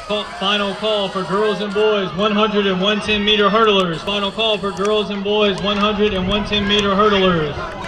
Final call for girls and boys 100 and 110 meter hurdlers. Final call for girls and boys 100 and 110 meter hurdlers.